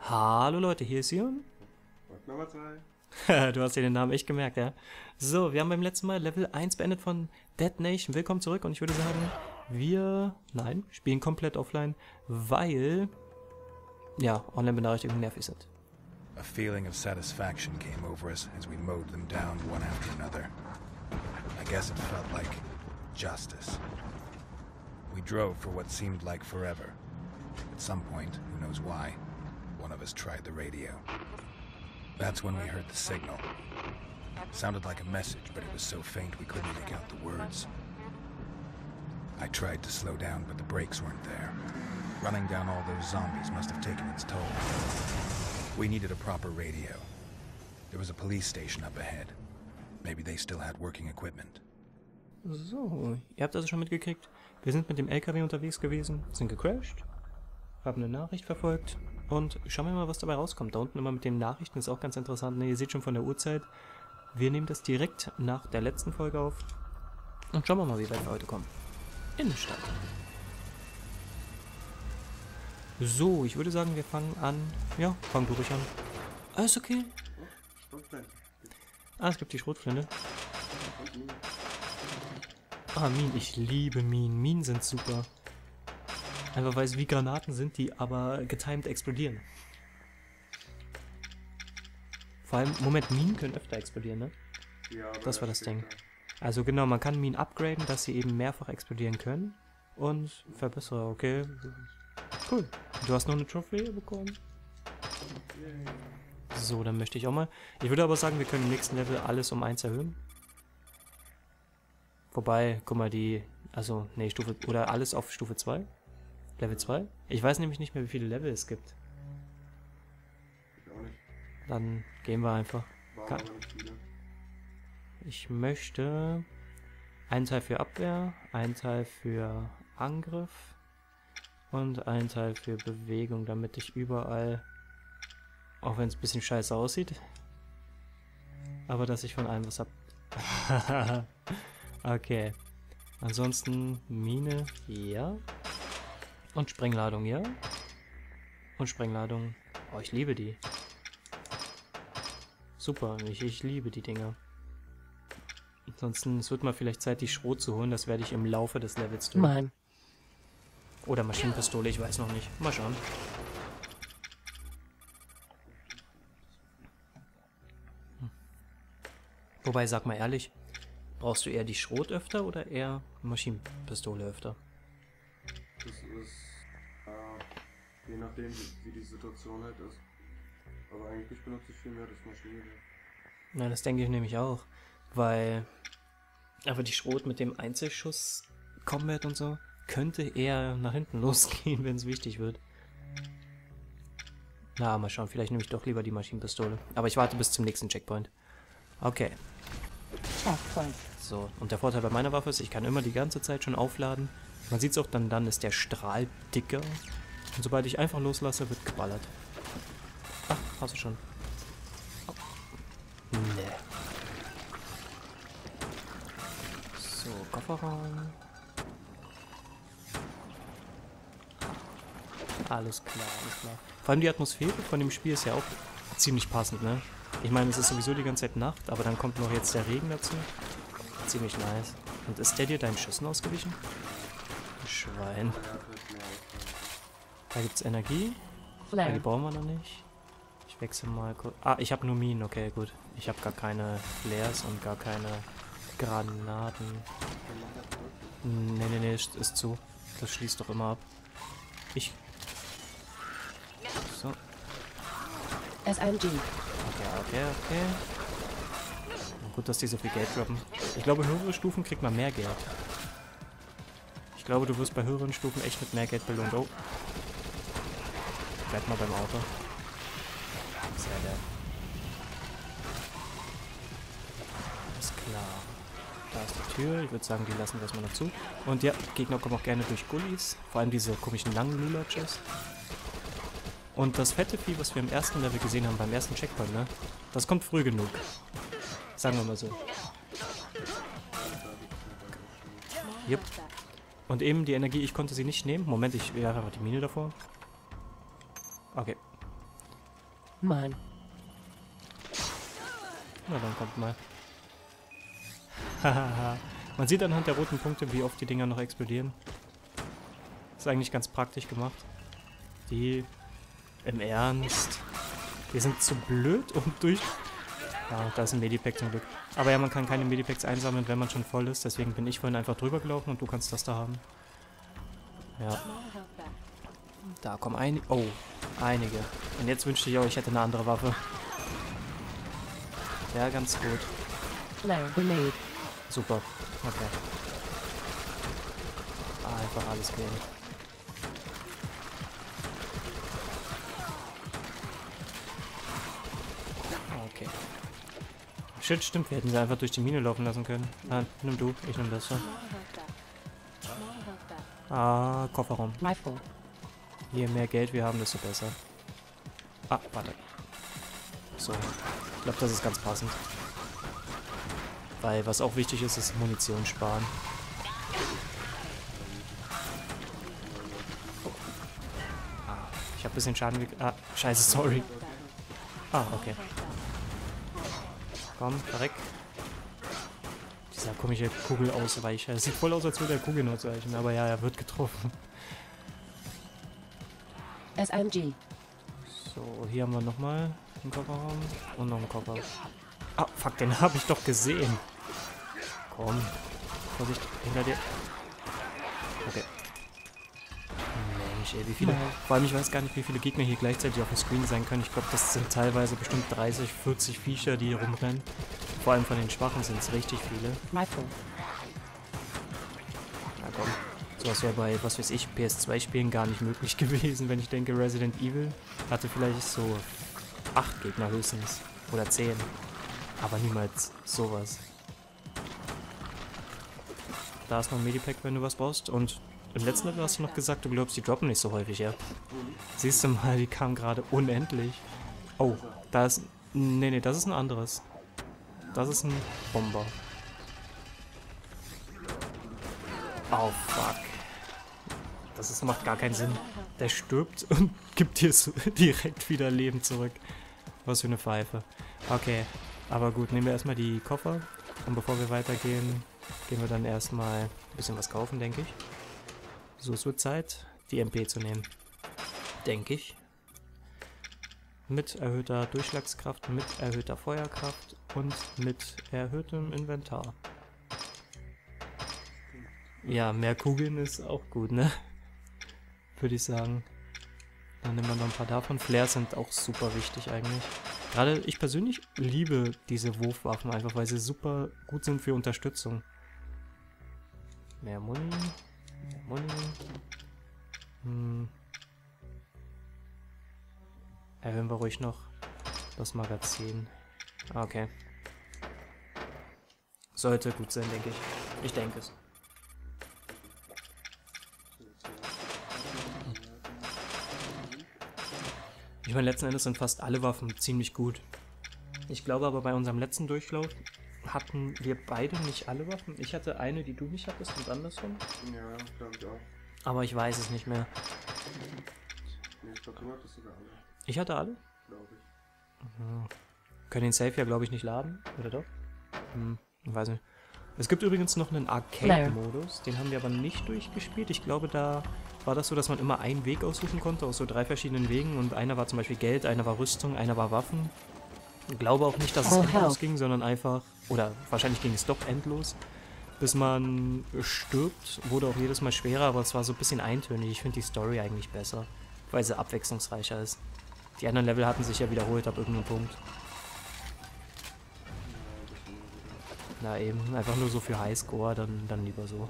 Hallo Leute, hier ist Sion. Nummer 2. Du hast dir den Namen echt gemerkt, ja? So, wir haben beim letzten Mal Level 1 beendet von Dead Nation. Willkommen zurück und ich würde sagen, wir spielen komplett offline, weil, ja, Online-Benachrichtigungen nervig sind. A feeling of satisfaction came over us as we mowed them down one after another. I guess it felt like justice. We drove for what seemed like forever. At some point, who knows why, one of us tried the radio. That's when we heard the signal. Sounded like a message, but it was so faint we couldn't make out the words. I tried to slow down, but the brakes weren't there. Running down all those zombies must have taken its toll. We needed a proper radio. There was a police station up ahead. Maybe they still had working equipment. So, ihr habt also schon mitgekriegt, wir sind mit dem LKW unterwegs gewesen, sind gecrashed, haben eine Nachricht verfolgt und schauen wir mal, was dabei rauskommt. Da unten immer mit den Nachrichten ist auch ganz interessant. Ne, ihr seht schon von der Uhrzeit, wir nehmen das direkt nach der letzten Folge auf und schauen wir mal, wie weit wir heute kommen. Innenstadt. So, ich würde sagen, wir fangen an. Ja, fang du ruhig an. Alles okay. Ah, es gibt die Schrotflinte. Ah, Minen. Ich liebe Minen. Minen sind super. Einfach weil es wie Granaten sind, die aber getimed explodieren. Vor allem, Moment, Minen können öfter explodieren, ne? Ja, aber Das war das Ding. später. Also genau, man kann Minen upgraden, dass sie eben mehrfach explodieren können. Und verbessere, okay. Cool. Du hast noch eine Trophäe bekommen. So, dann möchte ich auch mal. Ich würde aber sagen, wir können im nächsten Level alles um 1 erhöhen. Wobei, guck mal, also, nee, Stufe, oder alles auf Stufe 2? Level 2? Ich weiß nämlich nicht mehr, wie viele Level es gibt. Ich auch nicht. Dann gehen wir einfach. War Kann- aber nicht viele. Ich möchte einen Teil für Abwehr, einen Teil für Angriff und einen Teil für Bewegung, damit ich überall, auch wenn es ein bisschen scheiße aussieht, aber dass ich von allem was hab. Okay. Ansonsten Mine, ja. Und Sprengladung, ja. Und Sprengladung. Oh, ich liebe die. Super, ich liebe die Dinger. Ansonsten, es wird mal vielleicht Zeit, die Schrot zu holen. Das werde ich im Laufe des Levels tun. Nein. Oder Maschinenpistole, ich weiß noch nicht. Mal schauen. Wobei, sag mal ehrlich, brauchst du eher die Schrot öfter oder eher Maschinenpistole öfter? Das ist, je nachdem, wie die Situation halt ist. Aber eigentlich benutze ich viel mehr das Maschinengewehr. Na, das denke ich nämlich auch. Weil aber die Schrot mit dem Einzelschuss Combat und so könnte eher nach hinten losgehen, wenn es wichtig wird. Na, mal schauen, vielleicht nehme ich doch lieber die Maschinenpistole. Aber ich warte bis zum nächsten Checkpoint. Okay. Checkpoint. So, und der Vorteil bei meiner Waffe ist, ich kann immer die ganze Zeit schon aufladen. Man sieht es auch, dann ist der Strahl dicker. Und sobald ich einfach loslasse, wird geballert. Ach, hast du schon. Oh. Nee. So, Kofferraum. Alles klar, alles klar. Vor allem die Atmosphäre von dem Spiel ist ja auch ziemlich passend, ne? Ich meine, es ist sowieso die ganze Zeit Nacht, aber dann kommt noch jetzt der Regen dazu. Ziemlich nice. Und ist der dir deinen Schüssen ausgewichen? Schwein. Er hat halt mehr Auswahl. Da gibt's Energie. Die Flare. brauchen wir noch nicht. Ich wechsle mal kurz. Ah, ich habe nur Minen. Okay, gut. Ich habe gar keine Flares und gar keine Granaten. Nee, ist zu. Das schließt doch immer ab. So. SMG. Okay. Na gut, dass die so viel Geld droppen. Ich glaube, höhere Stufen kriegt man mehr Geld. Ich glaube, du wirst bei höheren Stufen echt mit mehr Geld belohnt. Oh. Bleib mal beim Auto. Sehr geil. Alles klar. Da ist die Tür. Ich würde sagen, die lassen wir erstmal noch zu. Und ja, Gegner kommen auch gerne durch Gullis. Vor allem diese komischen langen Lulachs. Und das fette Vieh, was wir im ersten Level gesehen haben, beim ersten Checkpoint, ne? Das kommt früh genug. Sagen wir mal so. Jupp. Und eben die Energie, ich konnte sie nicht nehmen. Moment, ich werfe einfach die Mine davor. Okay. Mine. Na, dann kommt mal. Hahaha. Man sieht anhand der roten Punkte, wie oft die Dinger noch explodieren. Ist eigentlich ganz praktisch gemacht. Die, im Ernst, die sind zu blöd, um durch... Ja, da ist ein Medipack zum Glück. Aber ja, man kann keine Medipacks einsammeln, wenn man schon voll ist. Deswegen bin ich vorhin einfach drüber gelaufen und du kannst das da haben. Ja. Da kommen einige. Oh, einige. Und jetzt wünschte ich auch, ich hätte eine andere Waffe. Ja, ganz gut. Flare grenade. Super. Okay. Einfach alles gehen. Okay. Shit, stimmt. Wir hätten sie einfach durch die Mine laufen lassen können. Ah, nimm du. Ich nehm das so. Ah, Kofferraum. Rifle. Je mehr Geld wir haben, desto besser. Ah, warte. So. Ich glaube, das ist ganz passend. Weil was auch wichtig ist, ist Munition sparen. Ah, ich habe ein bisschen Schaden gekriegt. Ah, scheiße, sorry. Ah, okay. Komm, verreck. Dieser komische Kugelausweicher. Es sieht voll aus, als würde er Kugeln ausweichen, aber ja, er wird getroffen. SMG. So, hier haben wir nochmal einen Kofferraum und noch einen Koffer. Ah, fuck, den habe ich doch gesehen. Komm. Vorsicht, hinter dir. Okay. Mensch, ey, wie viele... Vor allem, ich weiß gar nicht, wie viele Gegner hier gleichzeitig auf dem Screen sein können. Ich glaube, das sind teilweise bestimmt 30, 40 Viecher, die hier rumrennen. Vor allem von den Schwachen sind es richtig viele. Rifle. Na komm. Sowas wäre bei, was weiß ich, PS2-Spielen gar nicht möglich gewesen, wenn ich denke, Resident Evil hatte vielleicht so 8 Gegner höchstens. Oder 10. Aber niemals sowas. Da ist noch ein Medipack, wenn du was brauchst. Und im letzten Level hast du noch gesagt, du glaubst, die droppen nicht so häufig, ja? Siehst du mal, die kamen gerade unendlich. Oh, da ist... Nee, das ist ein anderes. Das ist ein Bomber. Oh, fuck. Das macht gar keinen Sinn. Der stirbt und gibt dir so direkt wieder Leben zurück. Was für eine Pfeife. Okay, aber gut, nehmen wir erstmal die Koffer. Und bevor wir weitergehen, gehen wir dann erstmal ein bisschen was kaufen, denke ich. So, es wird Zeit, die MP zu nehmen. Denke ich. Mit erhöhter Durchschlagskraft, mit erhöhter Feuerkraft und mit erhöhtem Inventar. Ja, mehr Kugeln ist auch gut, ne? Würde ich sagen. Dann nehmen wir noch ein paar davon. Flares sind auch super wichtig eigentlich. Gerade ich persönlich liebe diese Wurfwaffen einfach, weil sie super gut sind für Unterstützung. Mehr Muni. Mehr Muni. Erhöhen wir ruhig noch das Magazin. Okay. Sollte gut sein, denke ich. Ich denke es. Ich meine, letzten Endes sind fast alle Waffen ziemlich gut. Ich glaube aber, bei unserem letzten Durchlauf hatten wir beide nicht alle Waffen. Ich hatte eine, die du nicht hattest und andersrum. Ja, glaube ich auch. Aber ich weiß es nicht mehr. Nee, ich glaube, du hattest sogar alle. Ich hatte alle? Glaube ich. Können den Safe ja, glaube ich, nicht laden. Oder doch? Ich weiß nicht. Es gibt übrigens noch einen Arcade-Modus. Den haben wir aber nicht durchgespielt. Ich glaube, da war das so, dass man immer einen Weg aussuchen konnte, aus so 3 verschiedenen Wegen. Und einer war zum Beispiel Geld, einer war Rüstung, einer war Waffen. Ich glaube auch nicht, dass es endlos ging, sondern einfach... Oder wahrscheinlich ging es doch endlos. Bis man stirbt, wurde auch jedes Mal schwerer, aber es war so ein bisschen eintönig. Ich finde die Story eigentlich besser, weil sie abwechslungsreicher ist. Die anderen Level hatten sich ja wiederholt ab irgendeinem Punkt. Na eben, einfach nur so für Highscore, dann lieber so.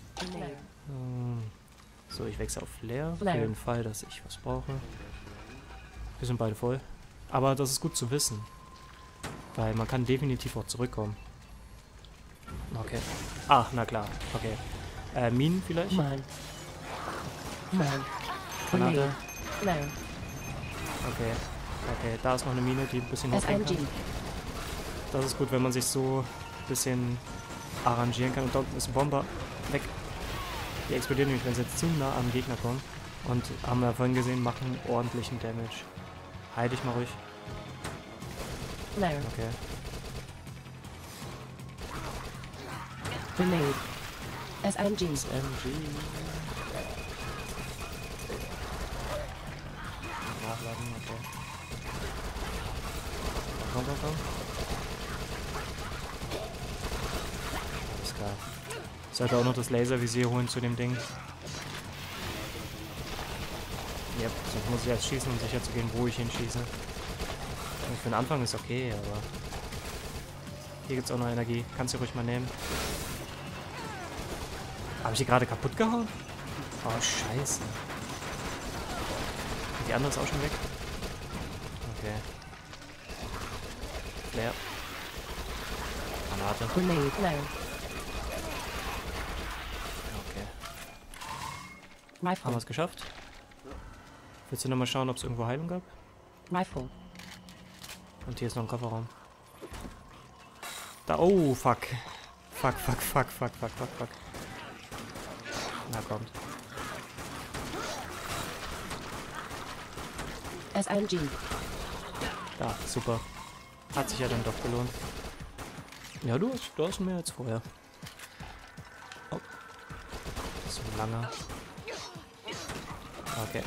So, ich wechsle auf Flair, für den Fall, dass ich was brauche. Wir sind beide voll. Aber das ist gut zu wissen. Weil man kann definitiv auch zurückkommen. Okay. Ah, na klar. Okay. Minen vielleicht? Mine. Granate. Flare. Okay. Okay, da ist noch eine Mine, die ein bisschen hochgehen SMG. kann. Das ist gut, wenn man sich so ein bisschen arrangieren kann. Und dort ist ein Bomber. Weg. Die explodieren nämlich, wenn sie jetzt zu nah am Gegner kommen. Und haben wir vorhin gesehen, machen ordentlichen Damage. Heil dich mal ruhig. Flare. Okay. Grenade. SMG. SMG. Nachladen, okay. Komm. Alles klar. Ich sollte auch noch das Laservisier holen zu dem Ding. Yep, sonst muss ich erst schießen, um sicher zu gehen, wo ich hinschieße. Und für den Anfang ist okay, aber... Hier gibt's auch noch Energie. Kannst du ruhig mal nehmen. Habe ich die gerade kaputt gehauen? Oh, scheiße. Die andere ist auch schon weg. Okay. Flare. Granate. Grenade. Flare. Okay. Haben Rifle. wir es geschafft? Willst du nochmal schauen, ob es irgendwo Heilung gab? Rifle. Und hier ist noch ein Kofferraum. Da, oh, fuck. Fuck. Na, kommt. SMG. Da, super. Hat sich ja dann doch gelohnt. Ja, du hast mehr als vorher. Oh. Das ist ein langer. Okay.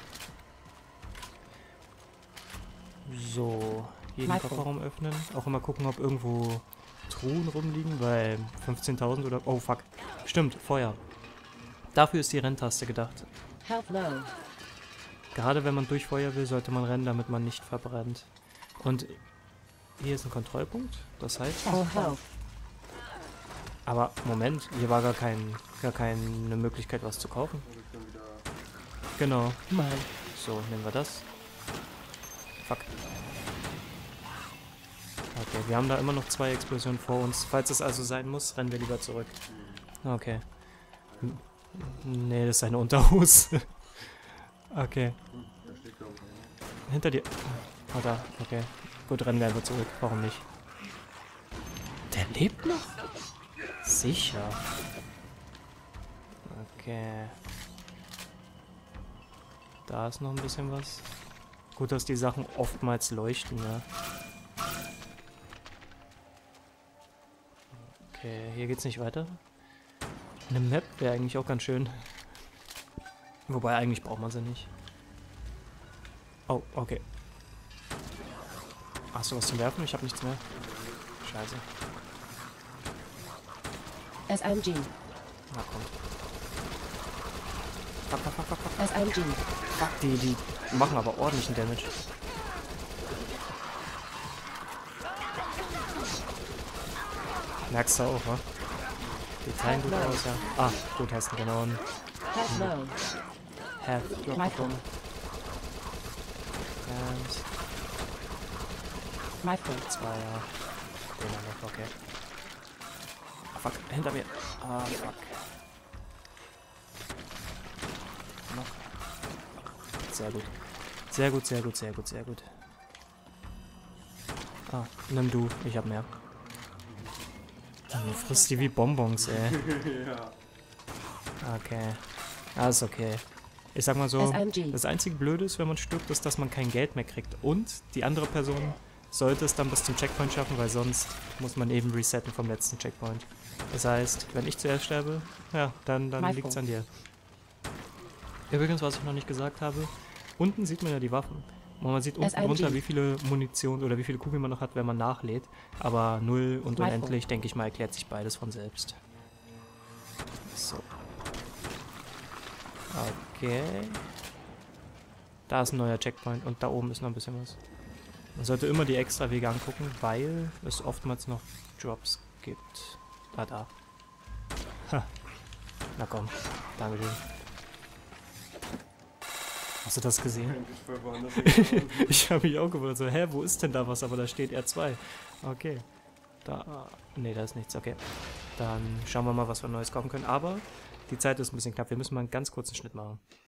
So, hier den Rifle. Kofferraum öffnen. Auch immer gucken, ob irgendwo Truhen rumliegen, weil 15.000 oder... Oh, fuck. Stimmt, Feuer. Dafür ist die Renntaste gedacht. Health low. Gerade wenn man durch Feuer will, sollte man rennen, damit man nicht verbrennt. Und hier ist ein Kontrollpunkt, das heißt... Full health. Aber Moment, hier war gar keine Möglichkeit, was zu kaufen. Und ich bin wieder. Genau. Mine. So, nehmen wir das. Fuck. Okay, wir haben da immer noch 2 Explosionen vor uns. Falls es also sein muss, rennen wir lieber zurück. Okay. Nee, das ist eine Unterhose. Okay. Da steht, glaube ich, einer. Hinter dir. Oh, da. Okay. Gut, rennen wir einfach zurück. Warum nicht? Der lebt noch? Sicher. Okay. Da ist noch ein bisschen was. Gut, dass die Sachen oftmals leuchten, ja. Okay, hier geht's nicht weiter. Eine Map wäre eigentlich auch ganz schön. Wobei, eigentlich braucht man sie nicht. Oh, okay. Hast du was zum Werfen? Ich habe nichts mehr. Scheiße. SMG. Na kommt. Fuck. SMG. Fuck, die machen aber ordentlichen Damage. Merkst du auch, wa? Die teilen gut aus, ja. Ah, gut, hast du genommen. Health low. Health Drop Rifle. bekommen. Und Rifle. 2, ja. Den haben wir, okay. Ah, fuck, hinter mir. Ah, fuck. Noch. Sehr gut. Ah, nimm du. Ich hab mehr. Du frisst die wie Bonbons, ey. Ja. Okay. Alles okay. Ich sag mal so, SMG. das einzige Blöde ist, wenn man stirbt, ist, dass man kein Geld mehr kriegt. Und die andere Person sollte es dann bis zum Checkpoint schaffen, weil sonst muss man eben resetten vom letzten Checkpoint. Das heißt, wenn ich zuerst sterbe, ja, dann liegt's an dir. Übrigens, was ich noch nicht gesagt habe, unten sieht man ja die Waffen. Und man sieht unten SMG. drunter, wie viele Munition oder wie viele Kugeln man noch hat, wenn man nachlädt. Aber 0 und Rifle. unendlich, denke ich mal, erklärt sich beides von selbst. So. Okay. Da ist ein neuer Checkpoint und da oben ist noch ein bisschen was. Man sollte immer die extra Wege angucken, weil es oftmals noch Drops gibt. Da. Ha. Na komm. Dankeschön. Hast du das gesehen? Endlich voll woanders hingefahren. Ich habe mich auch gewundert, so, hä, wo ist denn da was? Aber da steht R2. Okay. Da, nee, da ist nichts, okay. Dann schauen wir mal, was wir Neues kaufen können. Aber die Zeit ist ein bisschen knapp, wir müssen mal einen ganz kurzen Schnitt machen.